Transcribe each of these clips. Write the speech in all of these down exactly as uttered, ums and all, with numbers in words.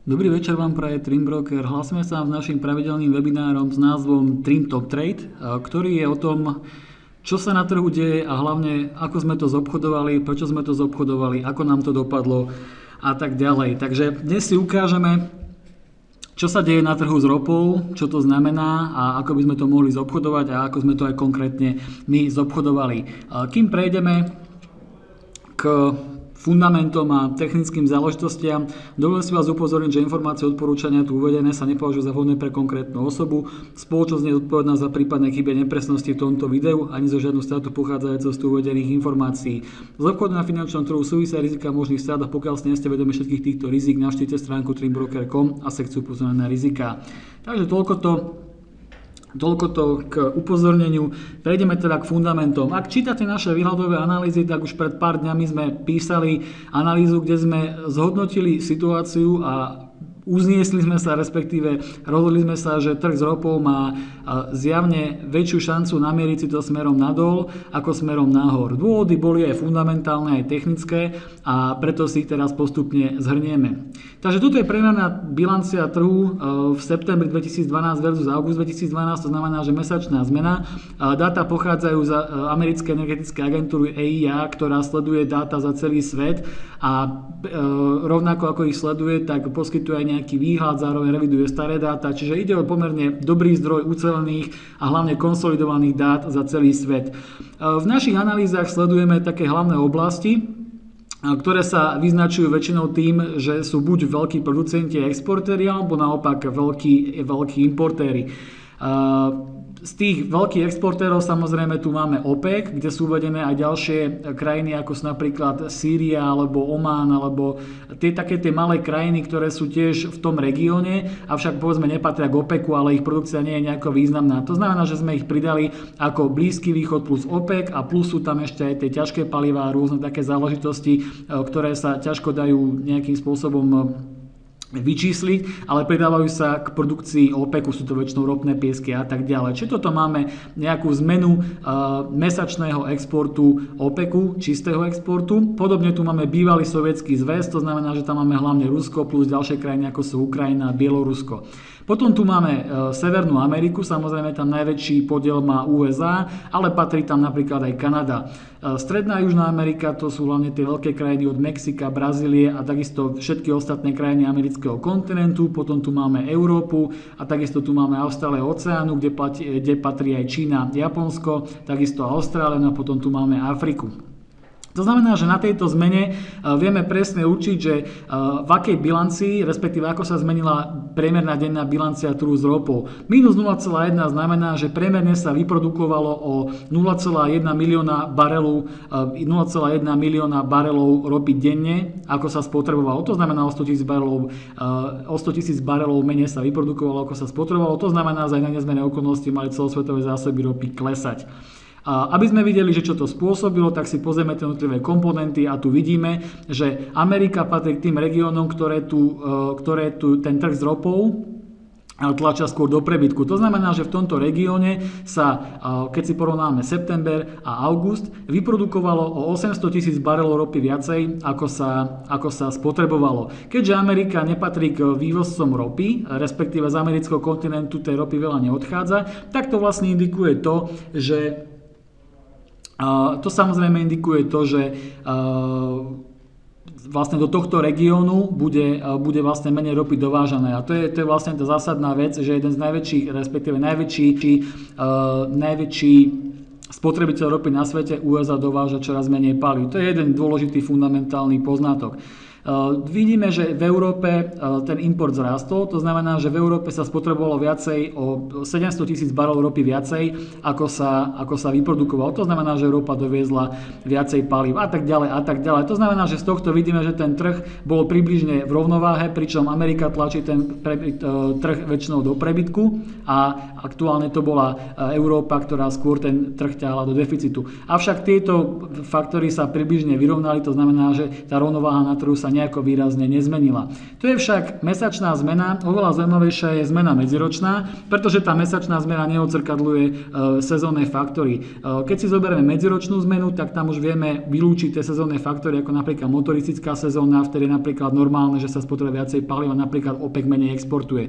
Dobrý večer vám praje Trim Broker. Hlásime sa s našim pravidelným webinárom s názvom Trim Top Trade, ktorý je o tom, čo sa na trhu deje a hlavne ako sme to zobchodovali, prečo sme to zobchodovali, ako nám to dopadlo a tak ďalej. Takže dnes si ukážeme, čo sa deje na trhu s ropou, čo to znamená a ako by sme to mohli zobchodovať a ako sme to aj konkrétne my zobchodovali. Kým prejdeme k fundamentom a technickým záležitostiam, dovolím si vás upozorniť, že informácie odporúčania tu uvedené sa nepovažujú za vhodné pre konkrétnu osobu. Spoločnosť nie je zodpovedná za prípadné chyby a nepresnosti v tomto videu ani zo žiadnu stratu pochádzajúcu z tu uvedených informácií. Z obchodu na finančnom trhu súvisia rizika možných strát a pokiaľ si nie ste vedomi všetkých týchto rizik, navštívte stránku trim broker bodka com a sekciu upozornené rizika. Takže toľko to Toľko to k upozorneniu. Prejdeme teda k fundamentom. Ak čítate naše výhľadové analýzy, tak už pred pár dňami sme písali analýzu, kde sme zhodnotili situáciu a uzniesli sme sa, respektíve rozhodli sme sa, že trh s ropou má zjavne väčšiu šancu namieriť si to smerom nadol ako smerom nahor. Dôvody boli aj fundamentálne, aj technické a preto si ich teraz postupne zhrnieme. Takže toto je prehľadná bilancia trhu v septembri dvetisícdvanásť versus august dvetisícdvanásť, to znamená, že mesačná zmena. Dáta pochádzajú z americkej energetickej agentúry E I A, ktorá sleduje dáta za celý svet a rovnako ako ich sleduje, tak poskytuje aj nejaký výhľad, zároveň reviduje staré dáta, čiže ide o pomerne dobrý zdroj ucelených a hlavne konsolidovaných dát za celý svet. V našich analýzach sledujeme také hlavné oblasti, ktoré sa vyznačujú väčšinou tým, že sú buď veľkí producenti a exportéri, alebo naopak veľkí, veľkí importéri. Z tých veľkých exportérov samozrejme tu máme OPEC, kde sú uvedené aj ďalšie krajiny, ako sú napríklad Sýria alebo Omán, alebo tie také tie malé krajiny, ktoré sú tiež v tom regióne, avšak povedzme nepatria k OPECu, ale ich produkcia nie je nejako významná. To znamená, že sme ich pridali ako Blízky východ plus OPEC a plus sú tam ešte aj tie ťažké palivá a rôzne také záležitosti, ktoré sa ťažko dajú nejakým spôsobom vyčísliť, ale pridávajú sa k produkcii OPECu, sú to väčšinou ropné piesky a tak ďalej. Čiže toto máme nejakú zmenu uh, mesačného exportu OPECu, čistého exportu. Podobne tu máme bývalý sovietský zväz, to znamená, že tam máme hlavne Rusko plus ďalšie krajiny ako sú Ukrajina a Bielorusko. Potom tu máme Severnú Ameriku, samozrejme tam najväčší podiel má U S A, ale patrí tam napríklad aj Kanada. Stredná a Južná Amerika, to sú hlavne tie veľké krajiny od Mexika, Brazílie a takisto všetky ostatné krajiny amerického kontinentu. Potom tu máme Európu a takisto tu máme Austráliu a Oceánu, kde, platí, kde patrí aj Čína, Japonsko, takisto Austrália a potom tu máme Afriku. To znamená, že na tejto zmene vieme presne určiť, že v akej bilancii, respektíve ako sa zmenila priemerná denná bilancia trhu s ropou. Minus nula celá jedna znamená, že priemerne sa vyprodukovalo o nula celá jedna milióna barelov, nula celá jedna milióna barelov ropy denne, ako sa spotrebovalo. To znamená o stotisíc barelov, o stotisíc barelov menej sa vyprodukovalo, ako sa spotrebovalo. To znamená, že aj na nezmené okolnosti mali celosvetové zásoby ropy klesať. A aby sme videli, že čo to spôsobilo, tak si pozrieme tie jednotlivé komponenty a tu vidíme, že Amerika patrí k tým regiónom, ktoré tu, ktoré tu ten trh s ropou tlačia skôr do prebytku. To znamená, že v tomto regióne sa, keď si porovnáme september a august, vyprodukovalo o osemsto tisíc barelov ropy viacej, ako sa, ako sa spotrebovalo. Keďže Amerika nepatrí k vývozcom ropy, respektíve z amerického kontinentu tej ropy veľa neodchádza, tak to vlastne indikuje to, že Uh, to samozrejme indikuje to, že uh, vlastne do tohto regiónu bude, uh, bude vlastne menej ropy dovážané. A to je, to je vlastne tá zásadná vec, že jeden z najväčších, respektíve najväčší, uh, najväčší spotrebiteľ ropy na svete U S A dováža čoraz menej palív. To je jeden dôležitý fundamentálny poznatok. Uh, vidíme, že v Európe uh, ten import zrástol, to znamená, že v Európe sa spotrebovalo viacej o sedemsto tisíc barelov ropy viacej, ako sa, ako sa vyprodukovalo. To znamená, že Európa doviezla viacej palív a tak ďalej a tak ďalej. To znamená, že z tohto vidíme, že ten trh bol približne v rovnováhe, pričom Amerika tlačí ten pre, uh, trh väčšinou do prebytku a aktuálne to bola uh, Európa, ktorá skôr ten trh ťahla do deficitu. Avšak tieto faktory sa približne vyrovnali, to znamená, že tá rovnováha na trhu sa nejako výrazne nezmenila. Tu je však mesačná zmena, oveľa zaujímavejšia je zmena medziročná, pretože tá mesačná zmena neodzrkadľuje e, sezónne faktory. E, keď si zoberieme medziročnú zmenu, tak tam už vieme vylúčiť tie sezónne faktory, ako napríklad motoristická sezóna, vtedy je napríklad normálne, že sa spotrebuje viacej paliva, napríklad OPEC menej exportuje.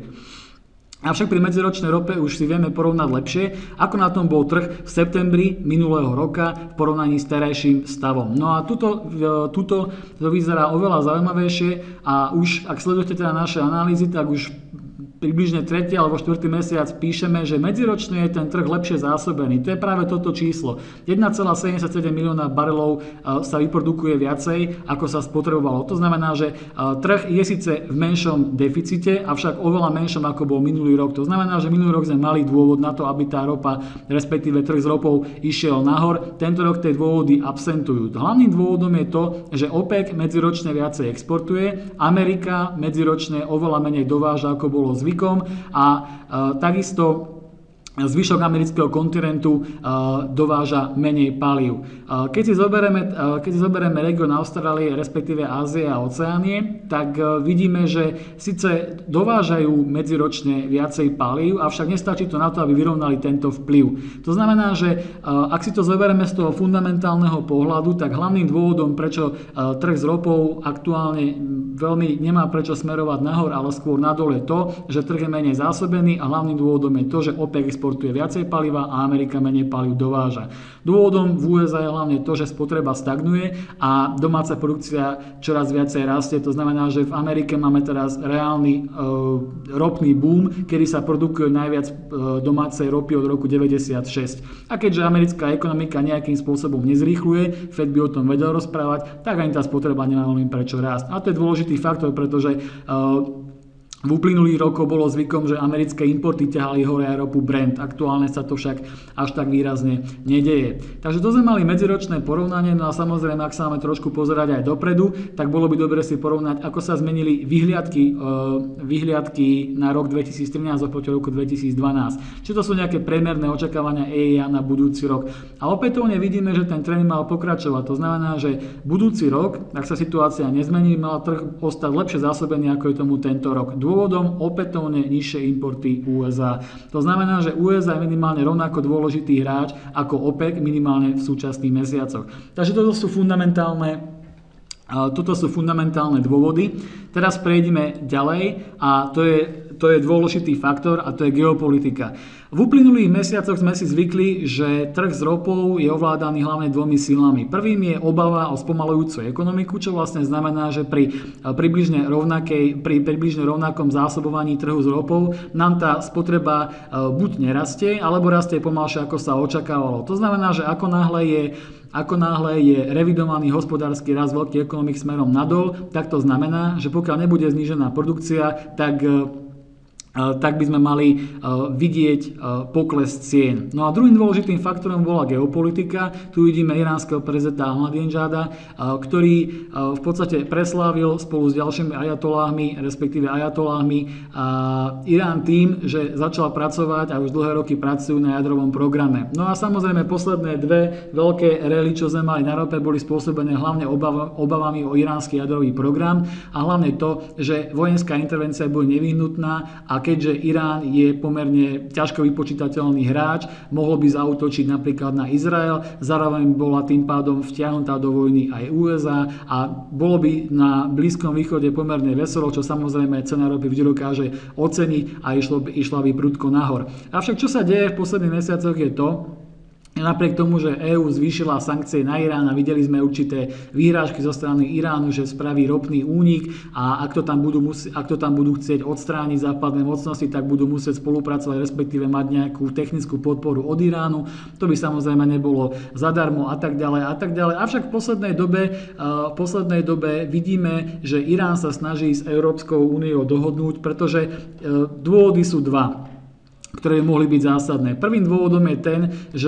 Avšak pri medziročnej rope už si vieme porovnať lepšie, ako na tom bol trh v septembri minulého roka v porovnaní s terajším stavom. No a tuto, tuto to vyzerá oveľa zaujímavejšie a už, ak sledujete teda naše analýzy, tak už približne tretí alebo štvrtý mesiac píšeme, že medziročne je ten trh lepšie zásobený. To je práve toto číslo. jeden celá sedemdesiatsedem milióna barelov sa vyprodukuje viacej, ako sa spotrebovalo. To znamená, že trh je síce v menšom deficite, avšak oveľa menšom, ako bol minulý rok. To znamená, že minulý rok sme mali dôvod na to, aby tá ropa, respektíve trh s ropou išiel nahor. Tento rok tie dôvody absentujú. Hlavným dôvodom je to, že OPEC medziročne viacej exportuje, Amerika medziročne oveľa menej dováža, ako bolo zvykom, a e, takisto zvyšok amerického kontinentu uh, dováža menej palív. Uh, keď, si zoberieme, uh, keď si zoberieme región Austrálie, respektíve Ázie a Oceánie, tak uh, vidíme, že síce dovážajú medziročne viacej palív, avšak nestačí to na to, aby vyrovnali tento vplyv. To znamená, že uh, ak si to zoberieme z toho fundamentálneho pohľadu, tak hlavným dôvodom, prečo uh, trh s ropou aktuálne veľmi nemá prečo smerovať nahor, ale skôr nadol, je to, že trh je menej zásobený a hlavným dôvodom je to, že OPEC exportuje viacej paliva a Amerika menej palív dováža. Dôvodom v ú es á je hlavne to, že spotreba stagnuje a domáca produkcia čoraz viacej rastie. To znamená, že v Amerike máme teraz reálny e, ropný boom, kedy sa produkuje najviac e, domácej ropy od roku deväťdesiatšesť. A keďže americká ekonomika nejakým spôsobom nezrýchluje, Fed by o tom vedel rozprávať, tak ani tá spotreba nemá veľmi prečo rásť. A to je dôležitý faktor, pretože e, v uplynulých rokoch bolo zvykom, že americké importy ťahali hore aj ropu Brent. Aktuálne sa to však až tak výrazne nedeje. Takže to sme mali medziročné porovnanie, no a samozrejme, ak sa máme trošku pozerať aj dopredu, tak bolo by dobre si porovnať, ako sa zmenili vyhliadky, e, vyhliadky na rok dvetisíctrinásť oproti roku dvetisícdvanásť. Či to sú nejaké priemerné očakávania é í á na budúci rok. A opätovne vidíme, že ten trend mal pokračovať. To znamená, že budúci rok, ak sa situácia nezmení, mal trh ostať lepšie zásobený, ako je tomu tento rok. Dôvodom opätovne nižšie importy ú es á. To znamená, že ú es á je minimálne rovnako dôležitý hráč ako OPEC minimálne v súčasných mesiacoch. Takže toto sú fundamentálne, toto sú fundamentálne dôvody. Teraz prejdeme ďalej a to je, to je dôležitý faktor a to je geopolitika. V uplynulých mesiacoch sme si zvykli, že trh s ropou je ovládaný hlavne dvomi silami. Prvým je obava o spomalujúcu ekonomiku, čo vlastne znamená, že pri približne, rovnakej, pri približne rovnakom zásobovaní trhu s ropou nám tá spotreba buď nerastie, alebo rastie pomalšie, ako sa očakávalo. To znamená, že ako náhle je Ako náhle je revidovaný hospodársky rast veľkých ekonomík smerom nadol, tak to znamená, že pokiaľ nebude znížená produkcia, tak tak by sme mali vidieť pokles cien. No a druhým dôležitým faktorom bola geopolitika. Tu vidíme iránskeho prezidenta Ahmadinejada, ktorý v podstate preslávil spolu s ďalšími ajatoláhmi, respektíve ajatoláhmi Irán tým, že začal pracovať a už dlhé roky pracujú na jadrovom programe. No a samozrejme posledné dve veľké rally, čo sme mali na rope, boli spôsobené hlavne obav, obavami o iránsky jadrový program a hlavne to, že vojenská intervencia bude nevyhnutná a keďže Irán je pomerne ťažko vypočítateľný hráč, mohol by zaútočiť napríklad na Izrael, zároveň bola tým pádom vtiahnutá do vojny aj ú es á a bolo by na Blízkom východe pomerne veselo, čo samozrejme cena ropy vždy dokáže oceniť a išlo by, išla by prudko nahor. Avšak čo sa deje v posledných mesiacoch je to, napriek tomu, že EÚ zvýšila sankcie na Irán a videli sme určité výhrážky zo strany Iránu, že spraví ropný únik a ak to tam budú, ak to tam budú chcieť odstrániť západné mocnosti, tak budú musieť spolupracovať, respektíve mať nejakú technickú podporu od Iránu. To by samozrejme nebolo zadarmo a tak ďalej a tak ďalej. Avšak v poslednej dobe, v poslednej dobe vidíme, že Irán sa snaží s Európskou úniou dohodnúť, pretože dôvody sú dva. ktoré mohli byť zásadné. Prvým dôvodom je ten, že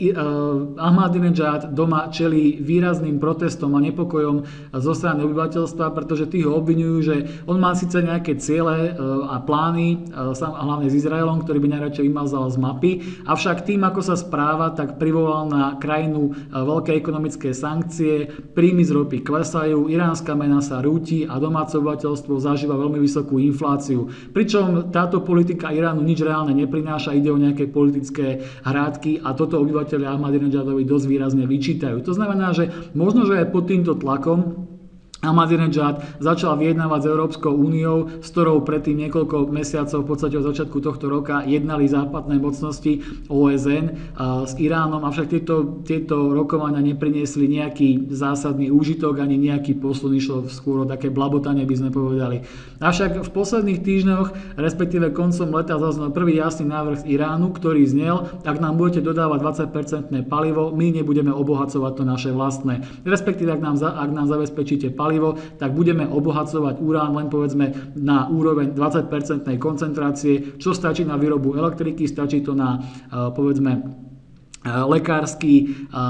Ahmadinejad doma čelí výrazným protestom a nepokojom zo strany obyvateľstva, pretože tí ho obviňujú, že on má síce nejaké ciele a plány, hlavne s Izraelom, ktorý by najradšej vymazal z mapy, avšak tým, ako sa správa, tak privolal na krajinu veľké ekonomické sankcie, príjmy z ropy klesajú, iránska mena sa rúti a domáce obyvateľstvo zažíva veľmi vysokú infláciu. Pričom táto politika Iránu nič reálne neprináša, ide o nejaké politické hrádky a toto obyvateľia Ahmadinejadovi dosť výrazne vyčítajú. To znamená, že možno, že aj pod týmto tlakom Ahmadinejad začal vyjednávať s Európskou úniou, s ktorou predtým niekoľko mesiacov, v podstate od začiatku tohto roka, jednali západné mocnosti ó es en s Iránom, avšak tieto, tieto rokovania nepriniesli nejaký zásadný úžitok, ani nejaký posun, išlo skôr o také blabotanie, by sme povedali. Avšak v posledných týždňoch, respektíve koncom leta, zaznel prvý jasný návrh z Iránu, ktorý znel: ak nám budete dodávať dvadsať percent palivo, my nebudeme obohacovať to naše vlastné. Respektíve, ak nám, ak nám zabezpečíte palivo, tak budeme obohacovať urán len povedzme na úroveň dvadsať percent koncentrácie, čo stačí na výrobu elektriky, stačí to na povedzme lekársky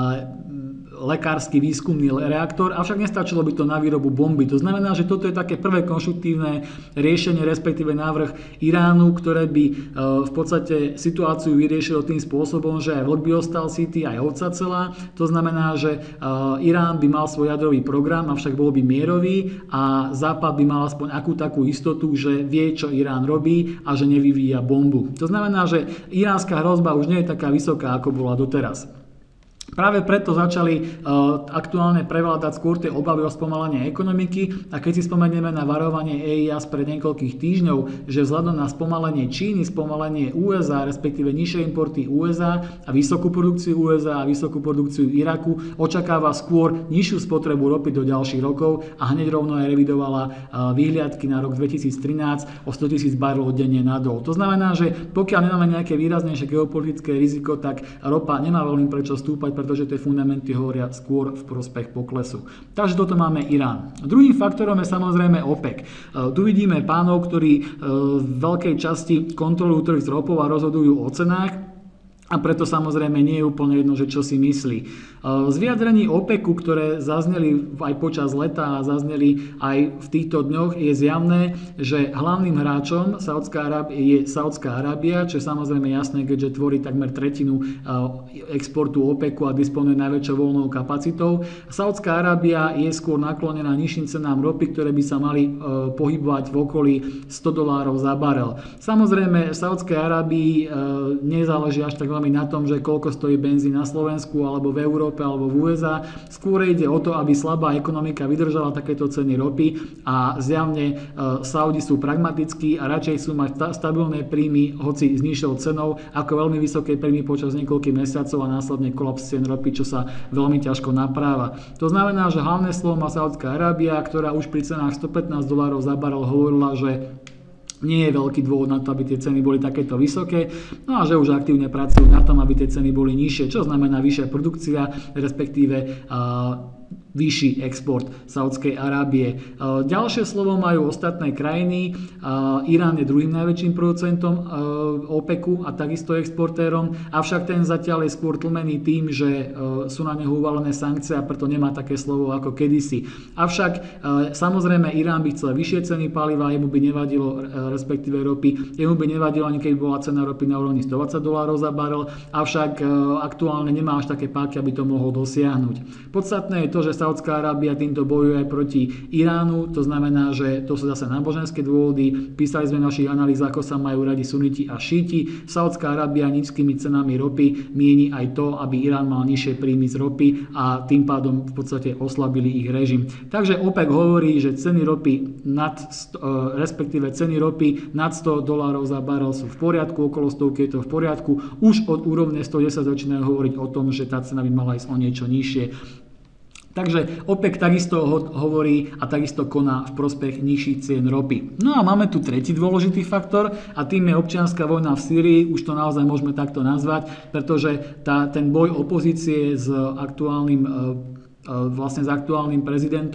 lekársky výskumný reaktor, avšak nestačilo by to na výrobu bomby. To znamená, že toto je také prvé konštruktívne riešenie, respektíve návrh Iránu, ktoré by v podstate situáciu vyriešilo tým spôsobom, že aj vlk by ostal sýty, aj ovca celá. To znamená, že Irán by mal svoj jadrový program, avšak bol by mierový a Západ by mal aspoň akú takú istotu, že vie, čo Irán robí a že nevyvíja bombu. To znamená, že iránska hrozba už nie je taká vysoká, ako bola doteraz. Práve preto začali uh, aktuálne prevládať skôr tie obavy o spomalenie ekonomiky a keď si spomenieme na varovanie é í á spred niekoľkých týždňov, že vzhľadom na spomalenie Číny, spomalenie ú es á, respektíve nižšie importy ú es á a vysokú produkciu ú es á a vysokú produkciu Iraku, očakáva skôr nižšiu spotrebu ropy do ďalších rokov a hneď rovno aj revidovala uh, výhliadky na rok dvetisíctrinásť o stotisíc barelov denne nadol. To znamená, že pokiaľ nemáme nejaké výraznejšie geopolitické riziko, tak ropa nemá veľmi prečo stúpať, pretože tie fundamenty hovoria skôr v prospech poklesu. Takže toto máme Irán. Druhým faktorom je samozrejme OPEC. Tu vidíme pánov, ktorí v veľkej časti kontrolujú trh s ropou a rozhodujú o cenách. A preto samozrejme nie je úplne jedno, že čo si myslí. Z vyjadrení OPECu, ktoré zazneli aj počas leta a zazneli aj v týchto dňoch, je zjavné, že hlavným hráčom Saudská Arábia je Saudská Arábia, čo je samozrejme jasné, keďže tvorí takmer tretinu exportu OPECu a disponuje najväčšou voľnou kapacitou. Saudská Arábia je skôr naklonená nižším cenám ropy, ktoré by sa mali pohybovať v okolí sto dolárov za barel. Samozrejme, Saudskej Arábii nezáleží až tak veľmi na tom, že koľko stojí benzín na Slovensku alebo v Európe alebo v ú es á. Skôr ide o to, aby slabá ekonomika vydržala takéto ceny ropy a zjavne Saudi sú pragmatickí a radšej sú mať stabilné príjmy, hoci s nižšou cenou, ako veľmi vysoké príjmy počas niekoľkých mesiacov a následne kolaps cien ropy, čo sa veľmi ťažko napráva. To znamená, že hlavné slovo má Saudská Arábia, ktorá už pri cenách stopätnásť dolárov za barel hovorila, že nie je veľký dôvod na to, aby tie ceny boli takéto vysoké, no a že už aktívne pracujú na tom, aby tie ceny boli nižšie, čo znamená vyššia produkcia, respektíve uh, vyšší export Saudskej Arábie. Ďalšie slovo majú ostatné krajiny. Irán je druhým najväčším producentom OPECu a takisto exportérom, avšak ten zatiaľ je skôr tlmený tým, že sú na neho uvalené sankcie a preto nemá také slovo ako kedysi. Avšak samozrejme Irán by chcel vyššie ceny paliva, jemu by nevadilo, respektíve ropy, jemu by nevadilo ani keď bola cena ropy na úrovni stodvadsať dolárov za barel, avšak aktuálne nemá až také páky, aby to mohol dosiahnuť. Podstatné je to, že Saudská Arábia týmto bojuje aj proti Iránu, to znamená, že to sú zase náboženské dôvody. Písali sme v našich analýzach, ako sa majú radi suniti a šíti. Saudská Arábia nízkymi cenami ropy mieni aj to, aby Irán mal nižšie príjmy z ropy a tým pádom v podstate oslabili ich režim. Takže OPEC hovorí, že ceny ropy nad, respektíve ceny ropy nad sto dolárov za barel sú v poriadku, okolo stovky je to v poriadku. Už od úrovne stodesať začínajú hovoriť o tom, že tá cena by mala ísť o niečo nižšie. Takže OPEC takisto hovorí a takisto koná v prospech nižších cien ropy. No a máme tu tretí dôležitý faktor a tým je občianska vojna v Sýrii. Už to naozaj môžeme takto nazvať, pretože tá, ten boj opozície s aktuálnym vlastne s aktuálnym prezidentom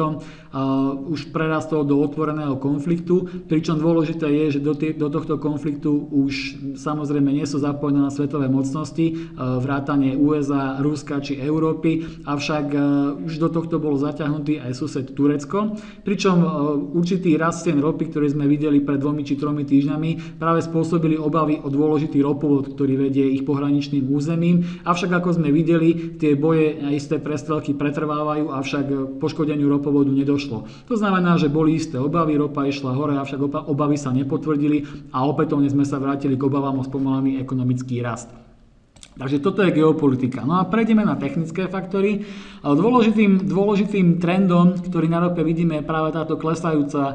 už prerastol do otvoreného konfliktu, pričom dôležité je, že do, tý, do tohto konfliktu už samozrejme nie sú zapojené na svetové mocnosti, vrátane ú es á, Ruska či Európy, avšak už do tohto bol zaťahnutý aj sused Turecko, pričom určitý rast cien ropy, ktorý sme videli pred dvomi či tromi týždňami, práve spôsobili obavy o dôležitý ropovod, ktorý vedie ich pohraničným územím, avšak ako sme videli, tie boje a isté prestrelky pretrvávajú, avšak k poškodeniu ropovodu nedošlo. To znamená, že boli isté obavy, ropa išla hore, avšak obavy sa nepotvrdili a opätovne sme sa vrátili k obavám o spomalený ekonomický rast. Takže toto je geopolitika. No a prejdeme na technické faktory. Dôležitým, dôležitým trendom, ktorý na rope vidíme, je práve táto klesajúca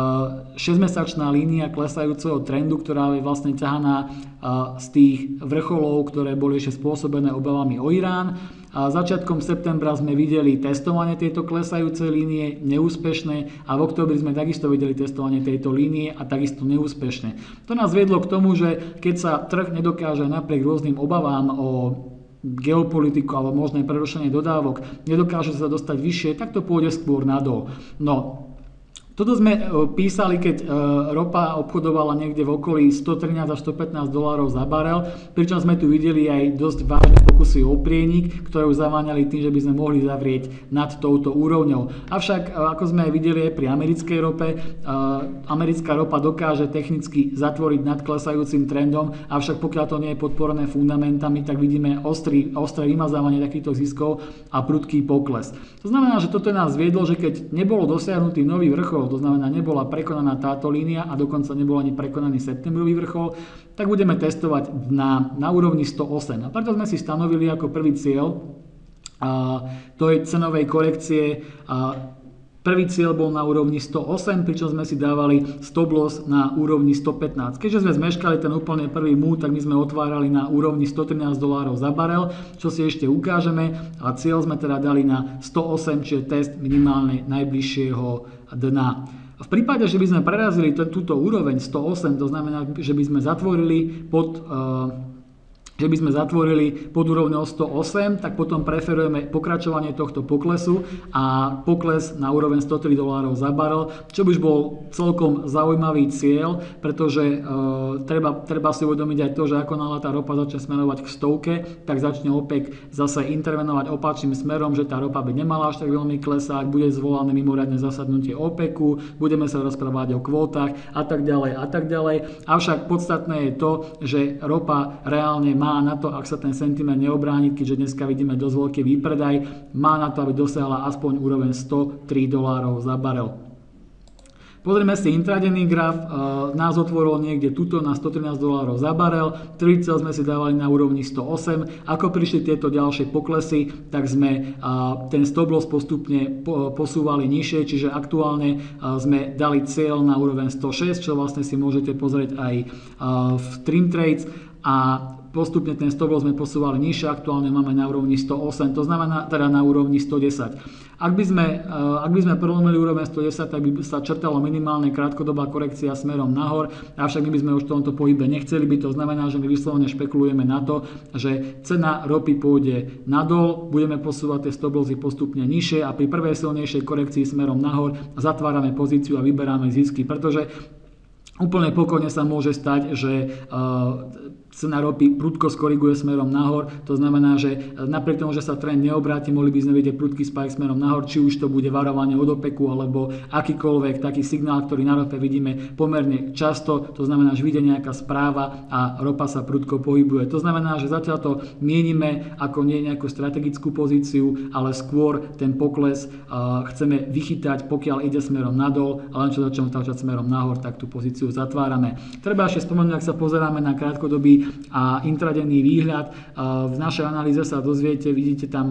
šesťmesačná línia klesajúceho trendu, ktorá je vlastne ťahaná z tých vrcholov, ktoré boli ešte spôsobené obavami o Irán. A začiatkom septembra sme videli testovanie tejto klesajúcej línie neúspešné a v októbri sme takisto videli testovanie tejto línie a takisto neúspešné. To nás viedlo k tomu, že keď sa trh nedokáže napriek rôznym obavám o geopolitiku alebo možné prerušenie dodávok, nedokáže sa dostať vyššie, tak to pôjde skôr nadol. No, toto sme písali, keď ropa obchodovala niekde v okolí stotrinásť až stopätnásť dolárov za barel, pričom sme tu videli aj dosť vážne pokusy o prienik, ktoré už zaváňali tým, že by sme mohli zavrieť nad touto úrovňou. Avšak, ako sme aj videli aj pri americkej rope, americká ropa dokáže technicky zatvoriť nad klesajúcim trendom, avšak pokiaľ to nie je podporené fundamentami, tak vidíme ostrý, ostré vymazávanie takýchto ziskov a prudký pokles. To znamená, že toto nás viedlo, že keď nebolo dosiahnutý nový vrchol, to znamená, nebola prekonaná táto línia a dokonca nebol ani prekonaný septembrový vrchol, tak budeme testovať na, na úrovni sto osem. A preto sme si stanovili ako prvý cieľ a, to je cenovej korekcie. A, prvý cieľ bol na úrovni sto osem, pričom sme si dávali stop loss na úrovni sto pätnásť. Keďže sme zmeškali ten úplne prvý move, tak my sme otvárali na úrovni sto trinásť dolárov za barel, čo si ešte ukážeme. A cieľ sme teda dali na sto osem, čiže test minimálne najbližšieho dna. V prípade, že by sme prerazili túto úroveň sto osem, to znamená, že by sme zatvorili pod... Uh, že by sme zatvorili pod úrovňou sto osem, tak potom preferujeme pokračovanie tohto poklesu a pokles na úroveň sto tri dolárov za barel, čo by už bol celkom zaujímavý cieľ, pretože e, treba, treba si uvedomiť aj to, že ako náhle tá ropa začne smerovať k stovke, tak začne OPEC zase intervenovať opačným smerom, že tá ropa by nemala až tak veľmi klesať, bude zvolané mimoriadne zasadnutie OPECu, budeme sa rozprávať o kvótach a tak ďalej a tak ďalej. Avšak podstatné je to, že ropa reálne má má na to, ak sa ten sentiment neobráni, keďže dneska vidíme dosť veľký výpredaj, má na to, aby dosiahla aspoň úroveň sto tri dolárov za barel. Pozrieme si intradenný graf, nás otvoril niekde tuto na sto trinásť dolárov za barel, prvý cieľ sme si dávali na úrovni sto osem, ako prišli tieto ďalšie poklesy, tak sme ten stop loss postupne posúvali nižšie, čiže aktuálne sme dali cieľ na úroveň sto šesť, čo vlastne si môžete pozrieť aj v TrimTrades a postupne ten stop loss sme posúvali nižšie, aktuálne máme na úrovni sto osem, to znamená teda na úrovni sto desať. Ak by sme, ak by sme prelomili úroveň sto desať, tak by sa črtalo minimálne krátkodobá korekcia smerom nahor, avšak my by sme už v tomto pohybe nechceli byť, to znamená, že my vyslovene špekulujeme na to, že cena ropy pôjde nadol, budeme posúvať tie stop lossy postupne nižšie a pri prvej silnejšej korekcii smerom nahor zatvárame pozíciu a vyberáme zisky, pretože úplne pokojne sa môže stať, že uh, cena ropy prudko skoriguje smerom nahor. To znamená, že napriek tomu, že sa trend neobráti, mohli by sme vidieť prudký spike smerom nahor, či už to bude varovanie od OPECu alebo akýkoľvek taký signál, ktorý na rope vidíme pomerne často. To znamená, že vyjde nejaká správa a ropa sa prudko pohybuje. To znamená, že zatiaľ to mienime ako nie nejakú strategickú pozíciu, ale skôr ten pokles uh, chceme vychytať, pokiaľ ide smerom nadol, a len čo začneme táčať smerom nahor, tak tú pozíciu zatvárame. Treba ešte spomenúť, ak sa pozeráme na krátkodobý a intradenný výhľad. V našej analýze sa dozviete, vidíte tam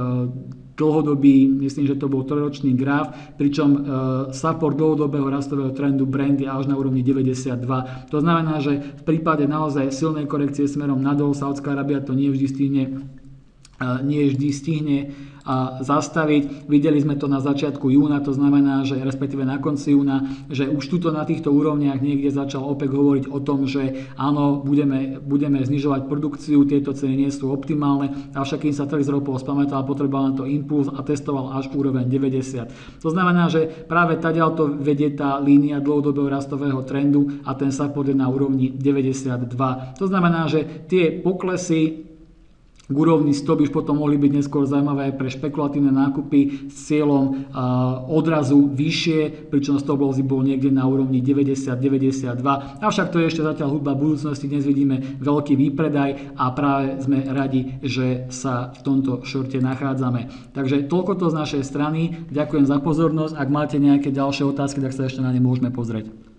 dlhodobý, myslím, že to bol trojročný graf, pričom support dlhodobého rastového trendu Brent je až na úrovni deväťdesiatdva. To znamená, že v prípade naozaj silnej korekcie smerom nadol Saudská Arábia to nie vždy stihne nie vždy stihne zastaviť. Videli sme to na začiatku júna, to znamená, že respektíve na konci júna, že už tuto na týchto úrovniach niekde začal OPEC hovoriť o tom, že áno, budeme, budeme znižovať produkciu, tieto ceny nie sú optimálne, avšak kým sa trh s ropou spamätal, potreboval na to impuls a testoval až úroveň deväťdesiat. To znamená, že práve tadiaľto vedie tá línia dlhodobého rastového trendu a ten support je na úrovni deväťdesiatdva. To znamená, že tie poklesy k úrovni sto by už potom mohli byť neskôr zaujímavé pre špekulatívne nákupy s cieľom odrazu vyššie, pričom stop loss bol niekde na úrovni deväťdesiat deväťdesiatdva. Avšak to je ešte zatiaľ hudba budúcnosti, dnes vidíme veľký výpredaj a práve sme radi, že sa v tomto šorte nachádzame. Takže toľko to z našej strany. Ďakujem za pozornosť. Ak máte nejaké ďalšie otázky, tak sa ešte na ne môžeme pozrieť.